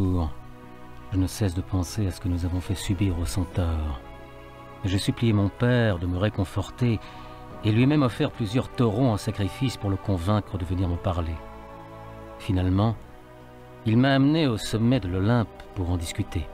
discours, je ne cesse de penser à ce que nous avons fait subir aux centaures. J'ai supplié mon père de me réconforter et lui-même offert plusieurs taureaux en sacrifice pour le convaincre de venir me parler. Finalement, il m'a amené au sommet de l'Olympe pour en discuter.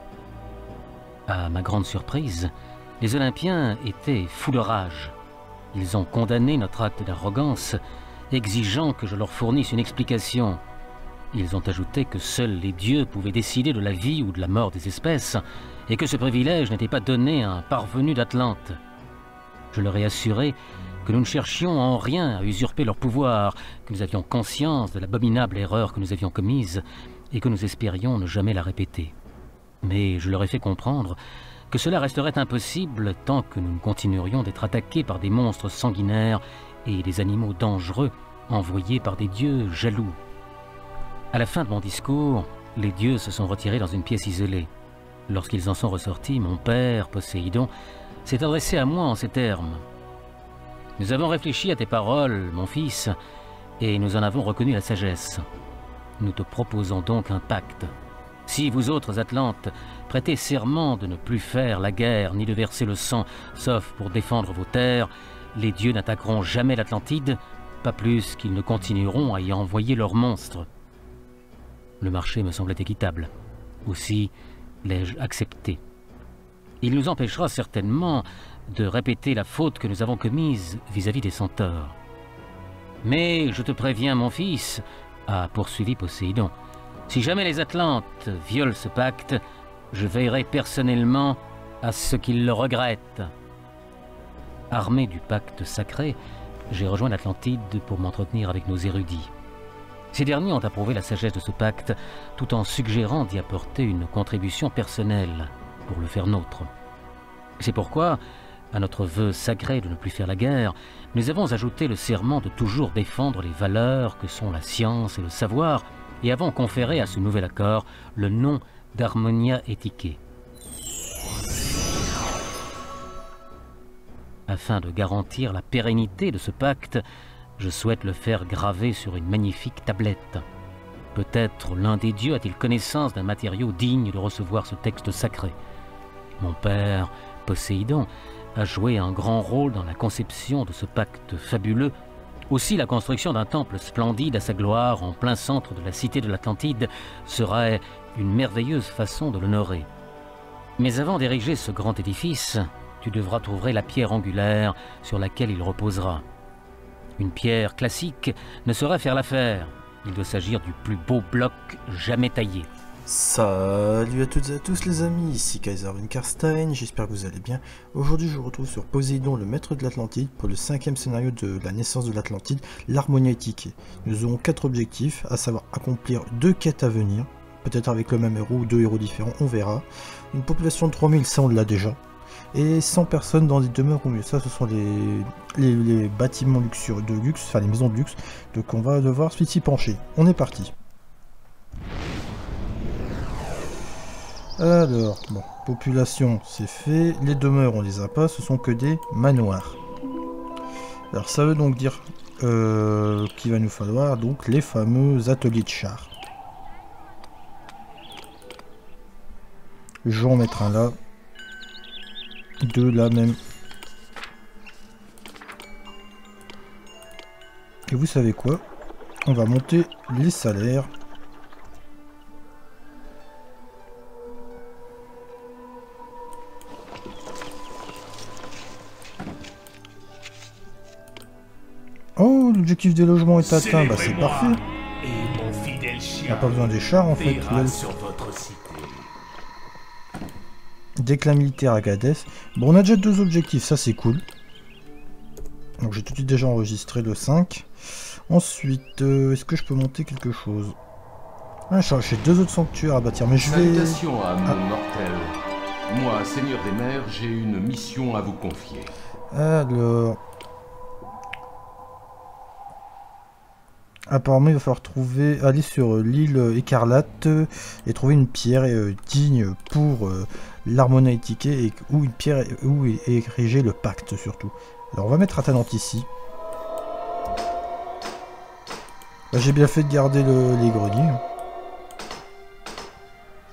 À ma grande surprise, les Olympiens étaient fous de rage. Ils ont condamné notre acte d'arrogance, exigeant que je leur fournisse une explication. Ils ont ajouté que seuls les dieux pouvaient décider de la vie ou de la mort des espèces, et que ce privilège n'était pas donné à un parvenu d'Atlante. Je leur ai assuré que nous ne cherchions en rien à usurper leur pouvoir, que nous avions conscience de l'abominable erreur que nous avions commise, et que nous espérions ne jamais la répéter. Mais je leur ai fait comprendre que cela resterait impossible tant que nous continuerions d'être attaqués par des monstres sanguinaires et des animaux dangereux envoyés par des dieux jaloux. À la fin de mon discours, les dieux se sont retirés dans une pièce isolée. Lorsqu'ils en sont ressortis, mon père, Poséidon, s'est adressé à moi en ces termes. « Nous avons réfléchi à tes paroles, mon fils, et nous en avons reconnu la sagesse. Nous te proposons donc un pacte. Si vous autres Atlantes prêtez serment de ne plus faire la guerre ni de verser le sang, sauf pour défendre vos terres, les dieux n'attaqueront jamais l'Atlantide, pas plus qu'ils ne continueront à y envoyer leurs monstres. » Le marché me semblait équitable. Aussi l'ai-je accepté. Il nous empêchera certainement de répéter la faute que nous avons commise vis-à-vis des centaures. « Mais je te préviens, mon fils, » a poursuivi Poséidon, « si jamais les Atlantes violent ce pacte, je veillerai personnellement à ce qu'ils le regrettent. » Armé du pacte sacré, j'ai rejoint l'Atlantide pour m'entretenir avec nos érudits. Ces derniers ont approuvé la sagesse de ce pacte, tout en suggérant d'y apporter une contribution personnelle pour le faire nôtre. C'est pourquoi, à notre vœu sacré de ne plus faire la guerre, nous avons ajouté le serment de toujours défendre les valeurs que sont la science et le savoir, et avons conféré à ce nouvel accord le nom d'Harmonia Ethicae. Afin de garantir la pérennité de ce pacte, je souhaite le faire graver sur une magnifique tablette. Peut-être l'un des dieux a-t-il connaissance d'un matériau digne de recevoir ce texte sacré. Mon père, Poséidon, a joué un grand rôle dans la conception de ce pacte fabuleux. Aussi, la construction d'un temple splendide à sa gloire en plein centre de la cité de l'Atlantide serait une merveilleuse façon de l'honorer. Mais avant d'ériger ce grand édifice, tu devras trouver la pierre angulaire sur laquelle il reposera. Une pierre classique ne saurait faire l'affaire. Il doit s'agir du plus beau bloc jamais taillé. Salut à toutes et à tous les amis, ici Kaiser Winkerstein, j'espère que vous allez bien. Aujourd'hui je vous retrouve sur Poséidon, le maître de l'Atlantide, pour le 5e scénario de la naissance de l'Atlantide, l'Harmonia Ethicae. Nous aurons 4 objectifs, à savoir accomplir 2 quêtes à venir, peut-être avec le même héros ou 2 héros différents, on verra. Une population de 3000, ça on l'a déjà. Et 100 personnes dans des demeures au mieux. Ça, ce sont les bâtiments luxueux de luxe, enfin les maisons de luxe. Donc on va devoir s'y pencher. On est parti. Alors, bon, population, c'est fait. Les demeures, on les a pas. Ce sont que des manoirs. Alors ça veut donc dire qu'il va nous falloir donc les fameux ateliers de chars. Je vais en mettre un là. 2 là même. Et vous savez quoi? On va monter les salaires. Oh, l'objectif des logements est atteint. Bah c'est parfait. On n'a pas besoin des chars en fait. Déclin militaire à Gadès. Bon, on a déjà 2 objectifs, ça c'est cool. Donc j'ai tout de suite déjà enregistré le 5. Ensuite, est-ce que je peux monter quelque chose? Ah, j'ai 2 autres sanctuaires à bâtir, mais je vais... Salutations à mon mortel. Moi, Seigneur des Mers, j'ai une mission à vous confier. Alors... Apparemment, il va falloir aller sur l'île Écarlate et trouver une pierre digne pour l'Harmonia Ethicae ou une pierre où est érigé le pacte surtout. Alors on va mettre Atalante ici. J'ai bien fait de garder les greniers.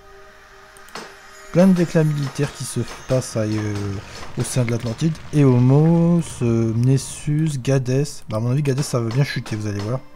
plein de déclats militaires qui se passent au sein de l'Atlantide. Éomos, Nessus, Gadès. Bah, à mon avis, Gadès, ça va bien chuter, vous allez voir.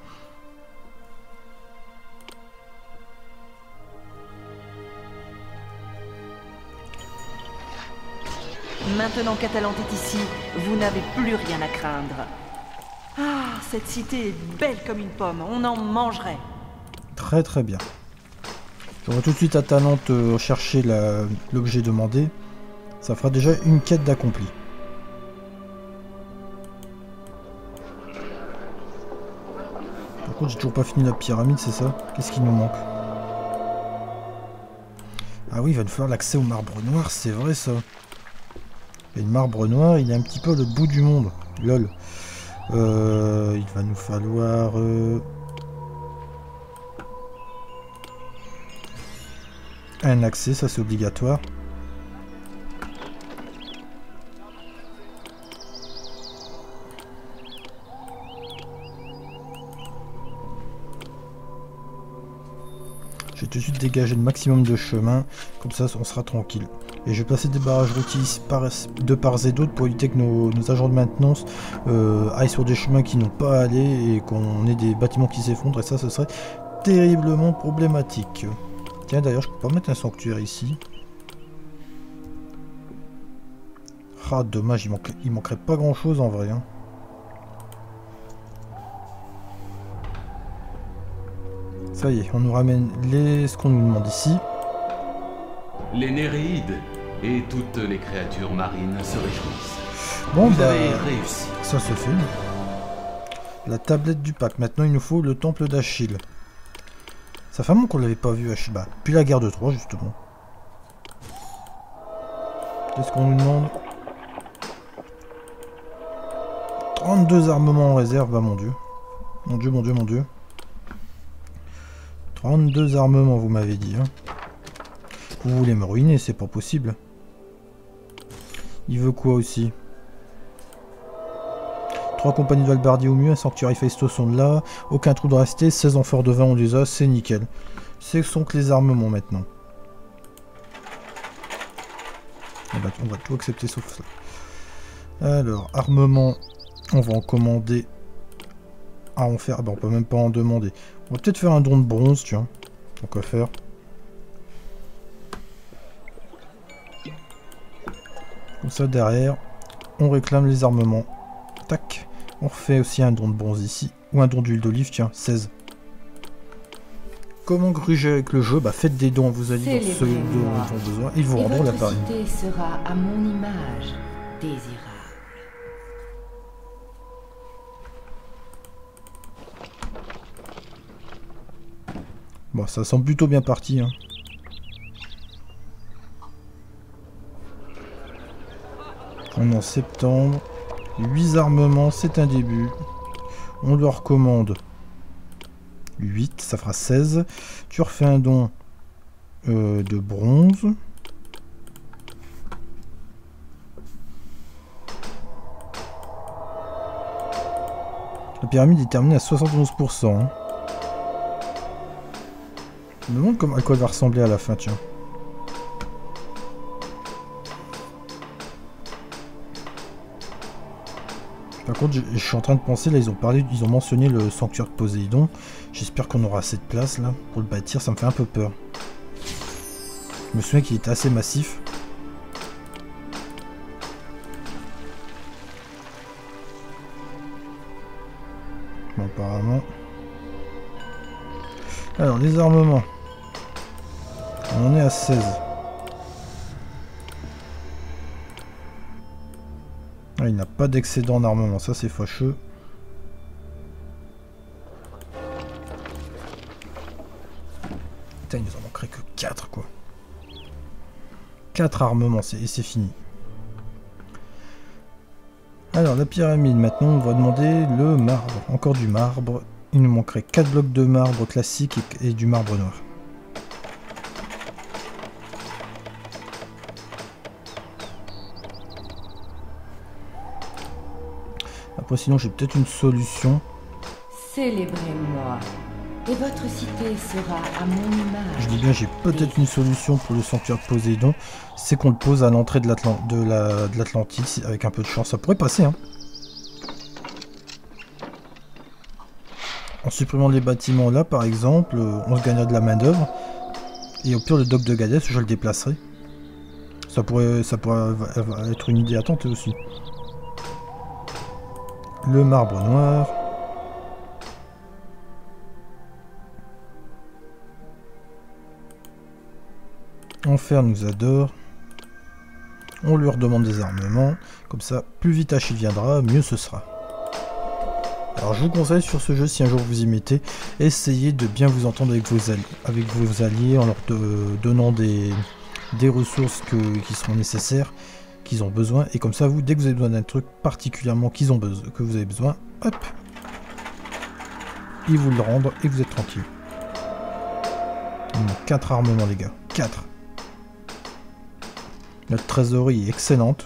Maintenant qu'Atalante est ici, vous n'avez plus rien à craindre. Ah, cette cité est belle comme une pomme, on en mangerait. Très très bien. On va tout de suite à Talente chercher l'objet demandé. Ça fera déjà une quête d'accompli. Par contre, j'ai toujours pas fini la pyramide, c'est ça? Qu'est-ce qui nous manque? Ah oui, il va nous falloir l'accès au marbre noir, c'est vrai ça. Et le marbre noir, il est un petit peu le bout du monde. Lol. Il va nous falloir... un accès, ça c'est obligatoire. Je vais tout de suite dégager le maximum de chemin, comme ça on sera tranquille. Et je vais placer des barrages routiers de part et d'autre pour éviter que nos agents de maintenance aillent sur des chemins qui n'ont pas à aller et qu'on ait des bâtiments qui s'effondrent, et ça ce serait terriblement problématique. Tiens, d'ailleurs, je peux pas mettre un sanctuaire ici. Ah, dommage, il manquerait pas grand chose en vrai. Hein. Ça y est, on nous ramène ce qu'on nous demande ici. Les Néréides et toutes les créatures marines se réjouissent. Bon, Vous bah, avez réussi. ça se fait. La tablette du pack. Maintenant, il nous faut le temple d'Achille. Ça fait un moment qu'on l'avait pas vu, Achille. Bah, puis la guerre de Troie, justement. Qu'est-ce qu'on nous demande? 32 armements en réserve, bah mon dieu. Mon dieu, mon dieu, mon dieu. 32 armements, vous m'avez dit. Hein. Vous voulez me ruiner, c'est pas possible. Il veut quoi aussi? 3 compagnies de halbardiers au mieux, un sanctuaire Héphaïstos sont là, aucun trou de rester, 16 amphores de vin on les a, c'est nickel. Ce sont que les armements maintenant. Eh ben, on va tout accepter sauf ça. Alors, armement, on va en commander. Ah, on fait... bah, on peut même pas en demander. On va peut-être faire un don de bronze, tiens. Donc quoi faire? Comme ça, derrière, on réclame les armements. Tac. On refait aussi un don de bronze ici. Ou un don d'huile d'olive, tiens, 16. Comment gruger avec le jeu? Bah faites des dons, vous allez dans ceux dont ils ont besoin. Ils vous rendront l'appareil. Votre cité sera à mon image, désirable. Bon, ça semble plutôt bien parti. Hein. On est en septembre. 8 armements, c'est un début. On leur recommande 8, ça fera 16. Tu refais un don de bronze. La pyramide est terminée à 71%. Hein. Je me demande à quoi elle va ressembler à la fin, tiens. Par contre, je suis en train de penser, là, ils ont mentionné le sanctuaire de Poséidon. J'espère qu'on aura assez de place, là, pour le bâtir, ça me fait un peu peur. Je me souviens qu'il était assez massif. Bon, apparemment... Alors, les armements. On en est à 16. Ah, il n'a pas d'excédent en armement, ça c'est fâcheux. Putain, il nous en manquerait que 4 quoi. 4 armements, et c'est fini. Alors la pyramide, maintenant on va demander le marbre. Encore du marbre. Il nous manquerait 4 blocs de marbre classique et du marbre noir. Après sinon j'ai peut-être une solution. Célébrez-moi. Et votre cité sera à mon image. Je dis bien, j'ai peut-être une solution pour le sanctuaire de Poséidon, c'est qu'on le pose à l'entrée de l'Atlantide, avec un peu de chance, ça pourrait passer, hein. En supprimant les bâtiments là, par exemple, on se gagnera de la main d'œuvre, et au pire le dock de Gadès, je le déplacerai. Ça pourrait être une idée à tenter aussi. Le marbre noir. Enfer nous adore. On lui redemande des armements. Comme ça, plus vite Achille viendra, mieux ce sera. Alors je vous conseille sur ce jeu, si un jour vous y mettez, essayez de bien vous entendre avec vos alliés en leur donnant des ressources qui seront nécessaires, qu'ils ont besoin. Et comme ça, vous, dès que vous avez besoin d'un truc particulièrement que vous avez besoin, hop, ils vous le rendent et vous êtes tranquille. 4 armements les gars, 4. Notre trésorerie est excellente.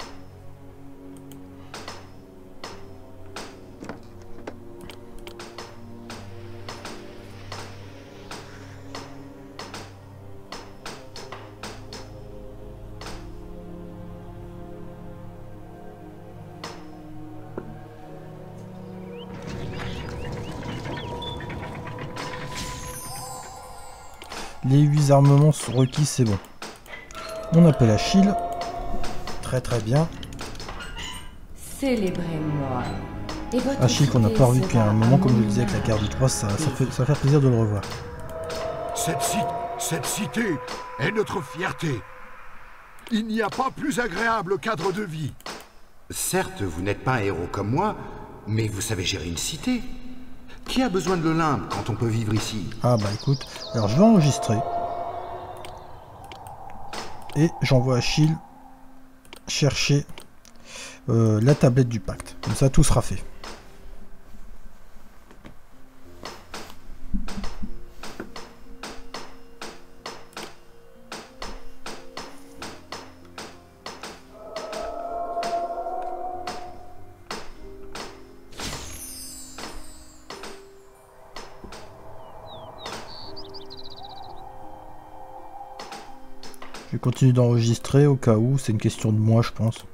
Les 8 armements sont requis, c'est bon. On appelle Achille. Très très bien. Célébrez-moi. Achille qu'on n'a pas revu depuis un moment, comme je le disais avec la guerre du 3, ça fait plaisir de le revoir. Cette cité est notre fierté. Il n'y a pas plus agréable cadre de vie. Certes, vous n'êtes pas un héros comme moi, mais vous savez gérer une cité. Qui a besoin de l'Olympe quand on peut vivre ici? Ah bah écoute, alors je vais enregistrer. Et j'envoie Achille chercher la tablette du pacte. Comme ça, tout sera fait. Je continue d'enregistrer au cas où, c'est une question de moi je pense.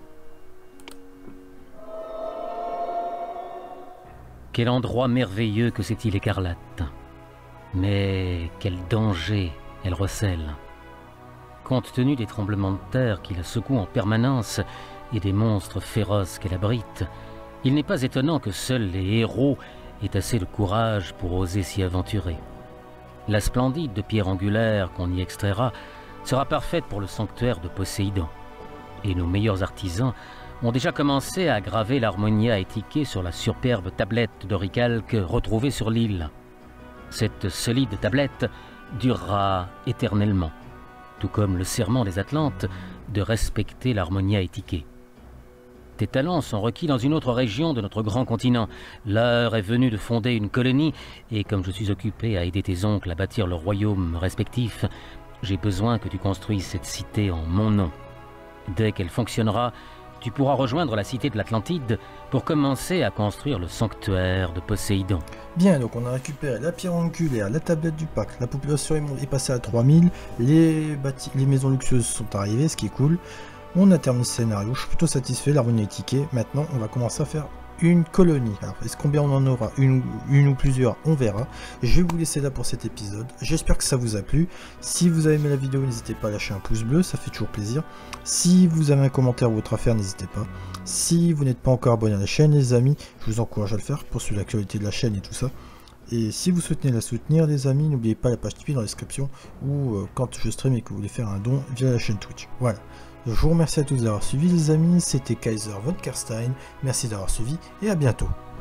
Quel endroit merveilleux que cette île écarlate. Mais quel danger elle recèle. Compte tenu des tremblements de terre qui la secouent en permanence et des monstres féroces qu'elle abrite, il n'est pas étonnant que seuls les héros aient assez de courage pour oser s'y aventurer. La splendide de pierre angulaire qu'on y extraira sera parfaite pour le sanctuaire de Poséidon. Et nos meilleurs artisans ont déjà commencé à graver l'harmonia étiquée sur la superbe tablette d'oricalque retrouvée sur l'île. Cette solide tablette durera éternellement, tout comme le serment des Atlantes de respecter l'harmonia étiquée. Tes talents sont requis dans une autre région de notre grand continent. L'heure est venue de fonder une colonie, et comme je suis occupé à aider tes oncles à bâtir leurs royaumes respectifs, j'ai besoin que tu construises cette cité en mon nom. Dès qu'elle fonctionnera, tu pourras rejoindre la cité de l'Atlantide pour commencer à construire le sanctuaire de Poséidon. Bien, donc on a récupéré la pierre angulaire, la tablette du pacte, la population est passée à 3000, les maisons luxueuses sont arrivées, ce qui est cool. On a terminé ce scénario, je suis plutôt satisfait, l'harmonie est tickée. Maintenant, on va commencer à faire une colonie. Alors, est-ce combien on en aura, une ou plusieurs, on verra. Je vais vous laisser là pour cet épisode. J'espère que ça vous a plu. Si vous avez aimé la vidéo, n'hésitez pas à lâcher un pouce bleu, ça fait toujours plaisir. Si vous avez un commentaire ou autre à faire, n'hésitez pas. Si vous n'êtes pas encore abonné à la chaîne, les amis, je vous encourage à le faire pour suivre l'actualité de la chaîne et tout ça. Et si vous souhaitez la soutenir, les amis, n'oubliez pas la page Tipeee dans la description ou quand je stream et que vous voulez faire un don via la chaîne Twitch. Voilà. Je vous remercie à tous d'avoir suivi les amis, c'était Kaiser von Karstein, merci d'avoir suivi et à bientôt.